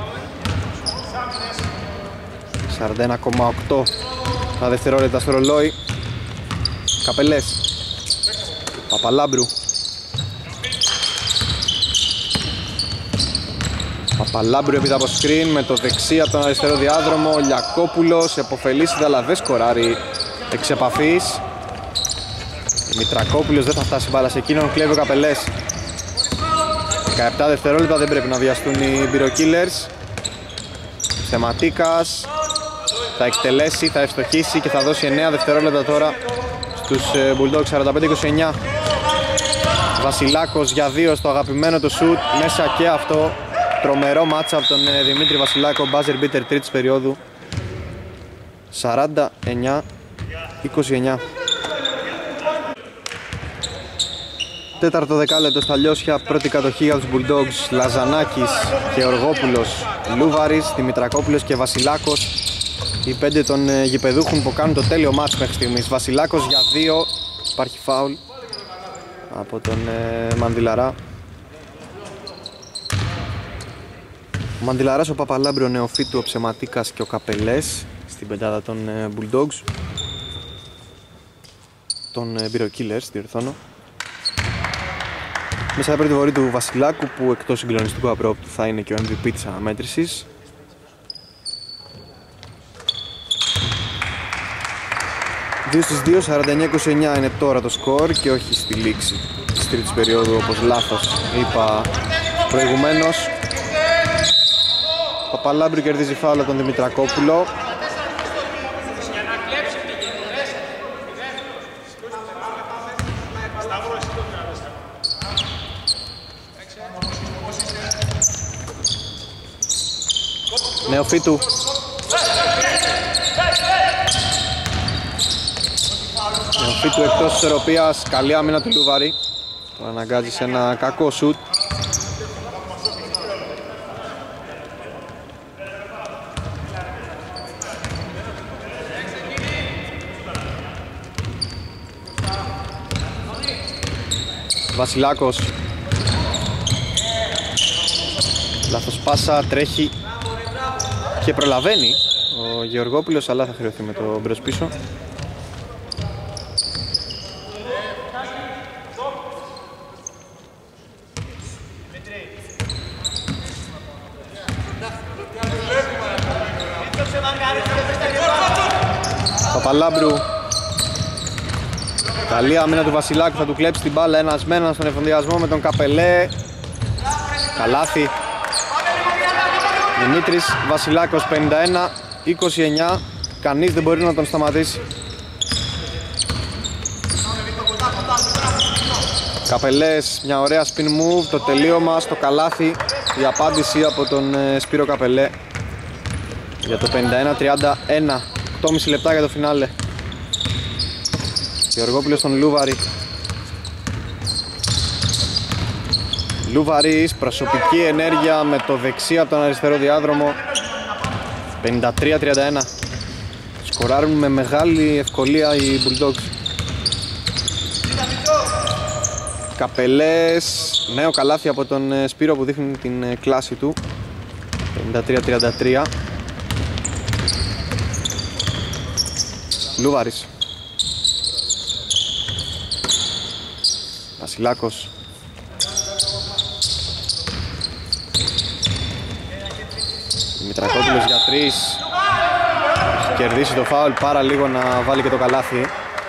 41,8 τα δευτερόλεπτα στο ρολόι. Καπελές, Παπαλάμπρου, Παπαλάμπρου επί από screen με το δεξί από τον αριστερό διάδρομο. Λιακόπουλος επωφελήσει αλλά δεν σκοράρει εξ επαφής. Μητρακόπουλος δεν θα φτάσει μπάλα σε εκείνον, κλέβει ο Καπελές. 17 δευτερόλεπτα, δεν πρέπει να βιαστούν οι Biro-Killers. Θεματίκας θα εκτελέσει, θα ευστοχίσει και θα δώσει 9 δευτερόλεπτα τώρα στους Bulldogs. 45-29. Βασιλάκος για 2 στο αγαπημένο του σουτ, μέσα και αυτό. Τρομερό μάτσα από τον Δημήτρη Βασιλάκο, buzzer beater τρίτης περίοδου. 49-29. Τέταρτο δεκάλεπτο στα Λιώσια, πρώτη κατοχή για τους Bulldogs. Λαζανάκης, Γεωργόπουλος, Λούβαρης, Δημητρακόπουλος και Βασιλάκος. Οι 5 των γηπεδούχων που κάνουν το τέλειο μάτς μέχρι στιγμής. Βασιλάκος για 2, υπάρχει φάουλ από τον Μαντιλαρά. Ο Μαντιλαράς, ο Παπαλάμπρου, ο Νεοφίτου, ο Ψεματίκας και ο Καπελές στην πεντάδα των Bulldogs. Των Biro-Killers, διορθώνω. Μέσα από την βορή του Βασιλάκου που εκτός συγκλονιστικού απρόπτου θα είναι και ο MVP της αναμέτρησης. Δύο στις 2, 49-29 είναι τώρα το σκορ και όχι στη λήξη της τρίτης περίοδου όπως λάθος είπα προηγουμένως. Παπαλάμπρου κερδίζει φάουλα τον Δημητρακόπουλο. Νεοφίτου. Νεοφίτου εκτός της ισορροπίας, καλή άμυνα του Λούβαρη. Τον αναγκάζει σε ένα κακό σουτ. Βασιλάκος. Λάθος πάσα, τρέχει και προλαβαίνει ο Γεωργόπουλος, αλλά θα χρειωθεί με το μπρος πίσω. Παπαλάμπρου. Καλή άμυνα του Βασιλάκου, θα του κλέψει την μπάλα ένας με έναν στον εφοδιασμό με τον Καπελέ. Καλάθι. Δημήτρης Βασιλάκος 51-29. Κανείς δεν μπορεί να τον σταματήσει. Καπελές, μια ωραία spin move, το τελείωμα στο καλάθι. Η απάντηση από τον Σπύρο Καπελέ για το 51-31. 8,5 λεπτά για το φινάλε. Γεωργόπουλος στον Λούβαρη. Λούβαρης, προσωπική ενέργεια με το δεξί από τον αριστερό διάδρομο. 53-31. Σκοράρουν με μεγάλη ευκολία οι Bulldogs. Καπελές, νέο καλάθι από τον Σπύρο που δείχνει την κλάση του. 53-33. Λούβαρης. Βασιλάκος. Δημητρακόπουλος για 3. Κερδίσει το φάουλ, πάρα λίγο να βάλει και το καλάθι.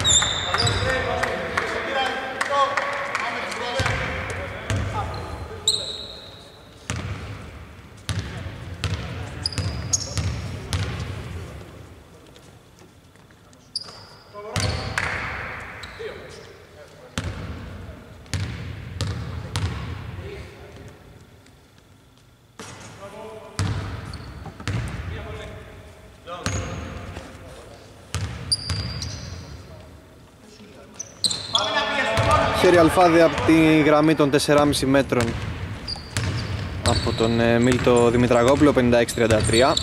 Χέρι αλφάδι από τη γραμμή των 4,5 μέτρων από τον Μίλτο Δημητραγόπουλο, 56-33.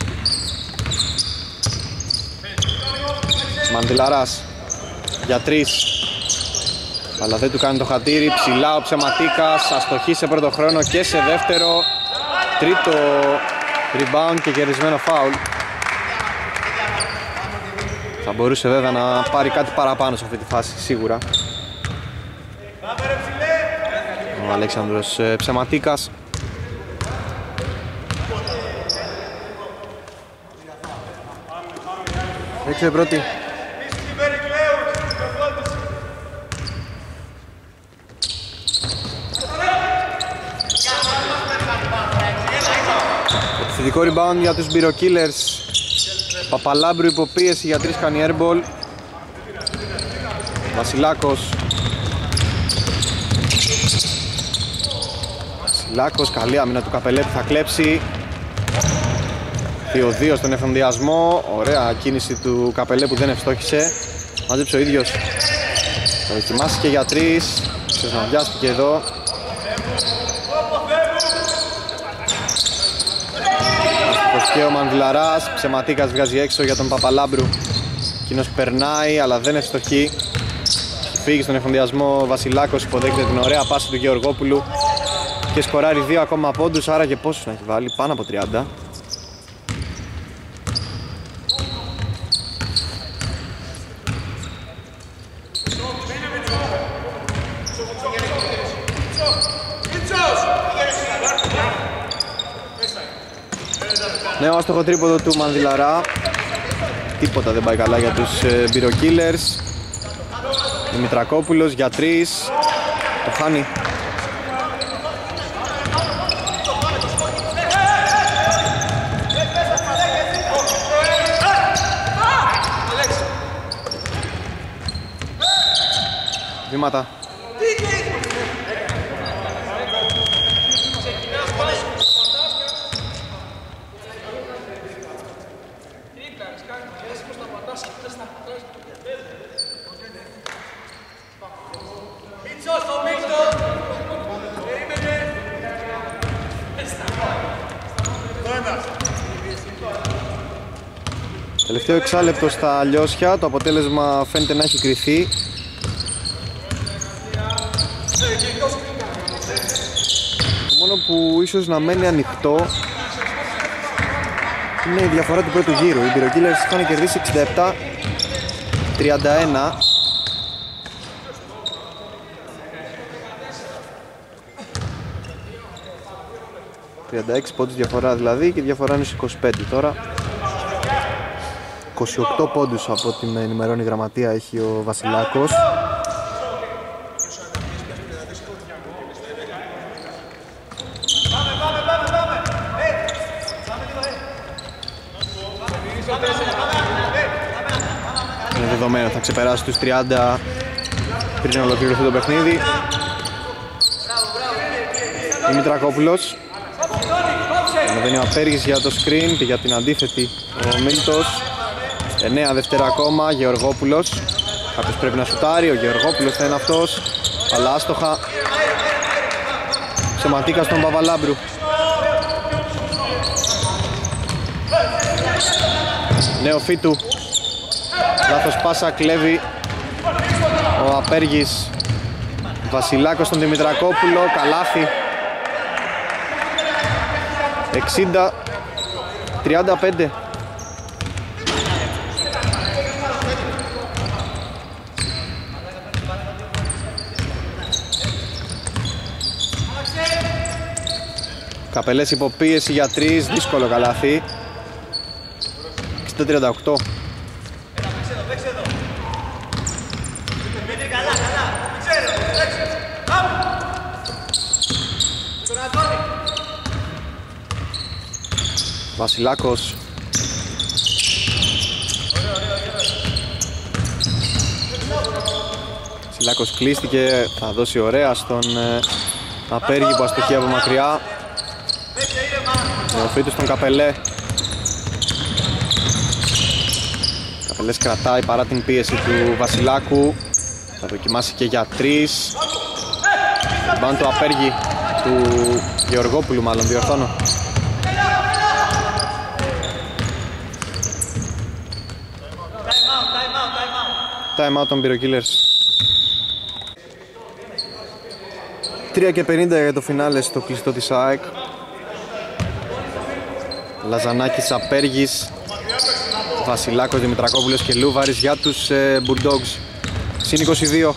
Μαντιλαράς για 3, αλλά δεν του κάνει το χατήρι. Ψηλά ο Ψεματίκας, αστοχή σε πρώτο χρόνο και σε δεύτερο. Τρίτο rebound και κερδισμένο φάουλ. Θα μπορούσε βέβαια να πάρει κάτι παραπάνω σε αυτή τη φάση, σίγουρα. Ο Αλέξανδρος Ψεματίκας. Έξε πρώτη. Επιθετικό rebound για τους Biro Killers. Παπαλάμπρου υποπίεση για 3, κάνει airball. Βασιλάκος. Βασιλάκος, καλή άμυνα του Καπελέ που θα κλέψει. 2-2 στον εφανδιασμό. Ωραία κίνηση του Καπελέ που δεν ευστόχησε. Μάζεψε ο ίδιος. Θα δοκιμάσει και για 3. Ξεσναβιάστηκε εδώ. Και ο Μανδυλαράς. Ψεματίκας βγάζει έξω για τον Παπαλάμπρου. Εκείνος περνάει αλλά δεν ευστοχεί. Φύγει στον εφανδιασμό ο Βασιλάκος, υποδέχεται την ωραία πάση του Γεωργόπουλου και σκοράρει 2 ακόμα πόντους, άρα και πόσους να έχει βάλει, πάνω από 30. Νέο άστοχο τρίποδο του Μανδυλαρά. Τίποτα δεν πάει καλά για τους Biro Killers. Δημητρακόπουλος για 3. Το χάνει. Βήματα. Τελευταίο εξάλεπτο στα Λιώσια, το αποτέλεσμα φαίνεται να έχει κριθεί. Το μόνο που ίσως να μένει ανοιχτό είναι η διαφορά του πρώτου γύρου. Οι Biro Killers είχαν κερδίσει 67-31. ...36 πόντους διαφορά δηλαδή και η διαφορά είναι 25 τώρα. 28 πόντους από ό,τι με ενημερώνει η γραμματεία έχει ο Βασιλάκος. Είναι δεδομένο, θα ξεπεράσει τους 30 πριν ολοκληρωθεί το παιχνίδι. Δημητρακόπουλος. Ανεβαίνει ο Απέργης για το screen και για την αντίθετη ο Μίλτος. 9 δεύτερα ακόμα, Γεωργόπουλος. Κάποιος πρέπει να σουτάρει, ο Γεωργόπουλος θα είναι αυτός. Αλλά άστοχα. Ψεματίκα στον Παπαλάμπρου. Νεοφύτου. Λάθος πάσα, κλέβει ο Απέργης. Βασιλάκος στον Δημητρακόπουλο, καλάθι. 60-35. Καπελές υποπίεση για 3, δύσκολο καλάθι. 60-38. Βασιλάκος. Βασιλάκος κλείστηκε, θα δώσει ωραία στον Απέργη που αστοχεί από μακριά. Νεοφύτου στον Καπελέ. Καπελές κρατάει παρά την πίεση του Βασιλάκου. Θα δοκιμάσει και για 3. Μπαν του Απέργη, του Γεωργόπουλου μάλλον, διορθώνω. Time out των Πυροκύλερς. 3:50 για το φινάλε στο κλειστό της ΑΕΚ. Λαζανάκης, Απέργης, Βασιλάκος, Δημητρακόπουλος και Λούβαρης για τους Bulldogs. Συν 22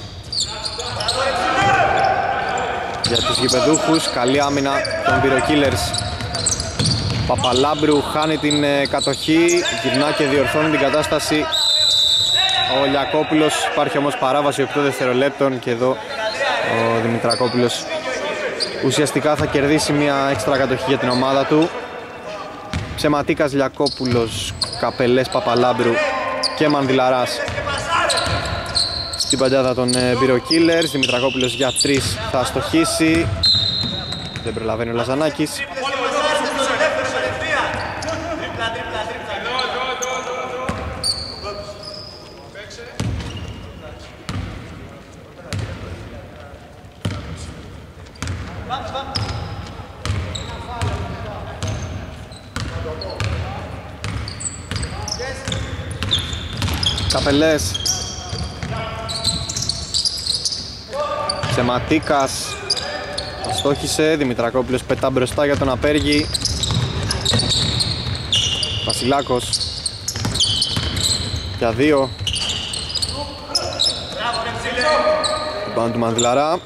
για τους γηπεδούχους. Καλή άμυνα των Πυροκύλερς. Παπαλάμπρου χάνει την κατοχή, γυρνά και διορθώνει την κατάσταση ο Λιακόπουλος. Υπάρχει όμως παράβαση 8 δευτερολέπτων και εδώ ο Δημητρακόπουλος ουσιαστικά θα κερδίσει μια έξτρα κατοχή για την ομάδα του. Ψεματίκας, Λιακόπουλος, Καπελές, Παπαλάμπρου και Μανδυλαράς στην παντάδα των Πυροκύλερς. Δημητρακόπουλος για 3 θα αστοχίσει. Δεν προλαβαίνει ο Λαζανάκης. Καπελές, Ψεματίκας αστόχησε, Δημητρακόπουλος πετά μπροστά για τον Απέργη. Βασιλάκος για 2. Πάνω του Μανδυλαρά.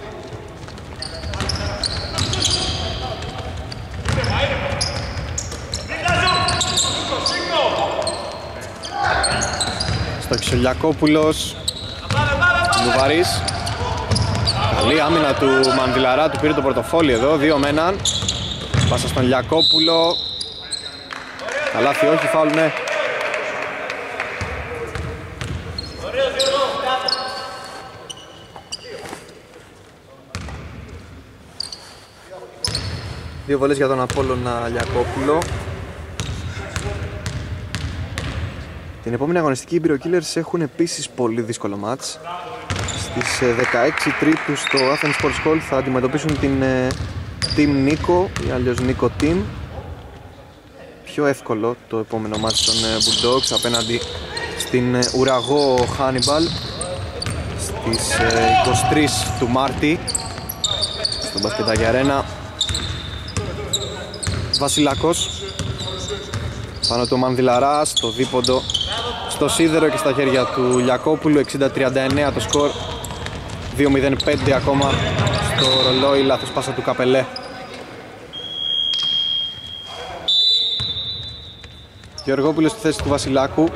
Στόχισε ο Λιακόπουλος. Λουβαρής. Καλή άμυνα του Μανδυλαρά, του πήρε το πορτοφόλι εδώ, 2 με 1. Πάσα στον Λιακόπουλο. Καλάθι όχι, φάουλ ναι. Δύο βολές για τον Απόλλωνα Λιακόπουλο. Την επόμενη αγωνιστική οι Πυροκύλερς έχουν επίσης πολύ δύσκολο μάτς. Στις 16 Τρίτου στο Athens Sports Hall θα αντιμετωπίσουν την Team Nico ή αλλιώς Nico Team. Πιο εύκολο το επόμενο μάτς των Bulldogs απέναντι στην ουραγό Hannibal στις 23 του Μάρτη στο Μπασκετάκι Αρένα. Βασιλάκος πάνω του Μανδυλαρά, στο δίποντο, στο σίδερο και στα χέρια του Λιακόπουλου. 60-39 το σκορ, 2-0-5 ακόμα στο ρολόι. Λάθος πάσα του Καπελέ. Γεωργόπουλος στη θέση του Βασιλάκου.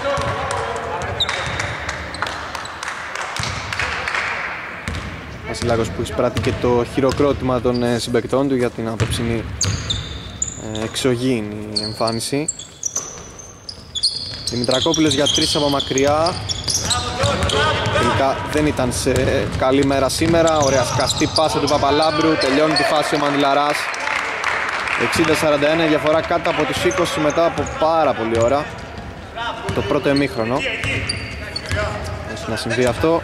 Βασιλάκος που εισπράττει και το χειροκρότημα των συμπαικτών του για την απόψινή εξωγήινη εμφάνιση. Δημητρακόπουλος για 3 από μακριά. Τελικά δεν ήταν σε καλή μέρα σήμερα. Ωραία σκαστή πάσα του Παπαλάμπρου. Τελειώνει τη φάση ο Μαντιλαράς. 60-41, διαφορά κάτω από τους 20 μετά από πάρα πολλή ώρα. Το πρώτο εμίχρονο. Έχει να συμβεί αυτό.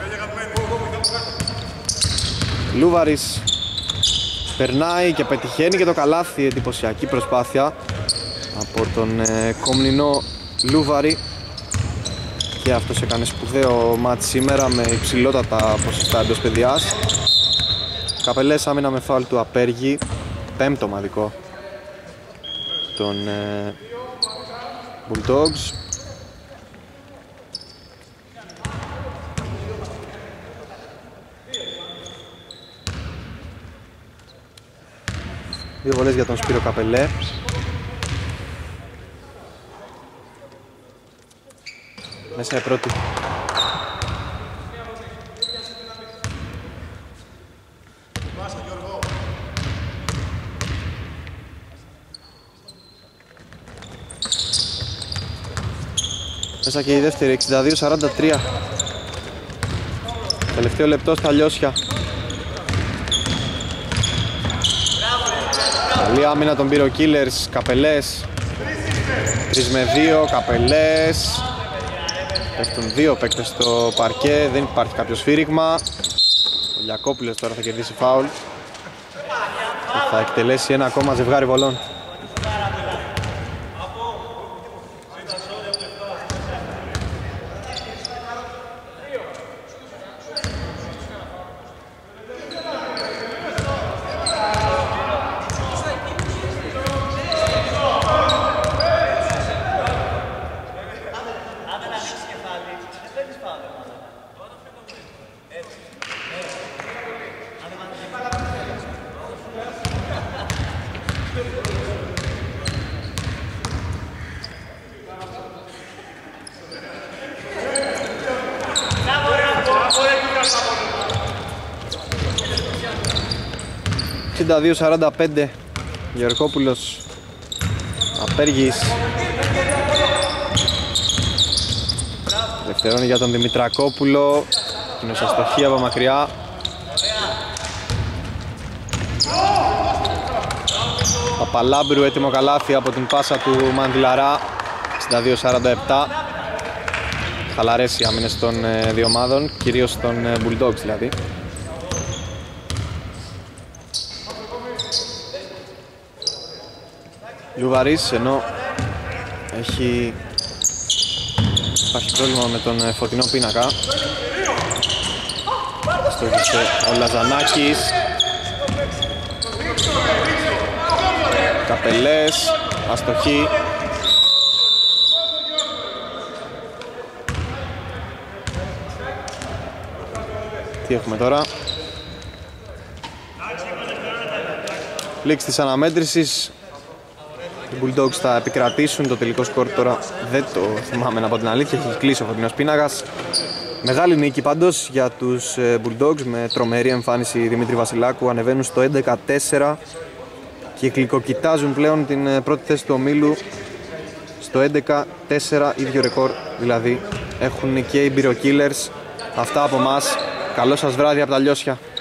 Λούβαρης περνάει και πετυχαίνει και το καλάθι. Εντυπωσιακή προσπάθεια από τον Κομνηνό Λούβαρη. Και αυτός έκανε σπουδαίο μάτς σήμερα με υψηλότατα ποσοστά εντός παιδιάς. Καπελές άμυνα με φάουλ του Απέργη. 5ο ομαδικό των Bulldogs. Δύο βολές για τον Σπύρο Καπελέ. Μέσα η πρώτη. Μέσα και η δεύτερη, 62-43. Τελευταίο λεπτό στα Λιώσια. Καλή άμυνα των Pyro Killers, Καπελές. 3 με 2, Καπελές. Πέφτουν 2 παίκτες στο παρκέ, δεν υπάρχει κάποιο σφύριγμα. Ο Λιακόπουλος τώρα θα κερδίσει φάουλ. Θα εκτελέσει ένα ακόμα ζευγάρι βολών. ...62-45 Γεωργόπουλος, Απέργης. Δευτερώνει για τον Δημητρακόπουλο. Εκείνος αστοχή από μακριά. Παπαλάμπρου έτοιμο καλάθι από την πάσα του Μαντιλαρά. 62-47. Χαλαρές οι άμυνες των δύο ομάδων, κυρίως των Bulldogs δηλαδή. Λουβαρής, ενώ υπάρχει πρόβλημα με τον φωτεινό πίνακα. Στόχισε ο Λαζανάκης. Καπελές, αστοχή. Τι έχουμε τώρα? Λήξη της αναμέτρησης. Οι Bulldogs θα επικρατήσουν. Το τελικό σκορ τώρα δεν το θυμάμαι από την αλήθεια. Έχει κλείσει ο φωτεινός πίνακας. Μεγάλη νίκη πάντως για τους Bulldogs με τρομερή εμφάνιση Δημήτρη Βασιλάκου. Ανεβαίνουν στο 11-4 και γλυκοκοιτάζουν πλέον την πρώτη θέση του ομίλου στο 11-4, ίδιο ρεκόρ δηλαδή έχουν και οι Pyro Killers. Αυτά από μας. Καλό σας βράδυ από τα Λιώσια.